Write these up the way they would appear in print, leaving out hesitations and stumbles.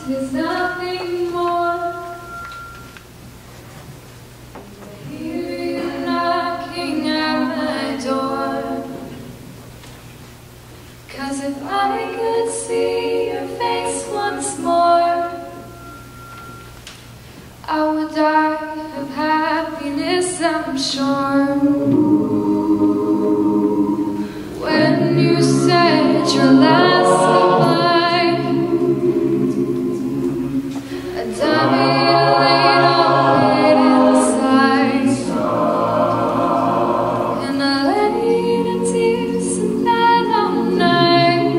There's nothing more. I hear you knocking at my door. 'Cause if I could see your face once more, I would die of happiness, I'm sure. When you said your last goodbye, a dummy laid on inside, and I laid in tears in bed all night,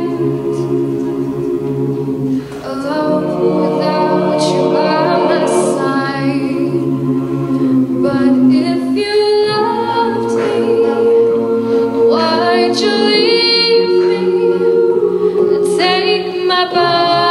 alone without you by my side. But if you loved me, why'd you leave me and take my body?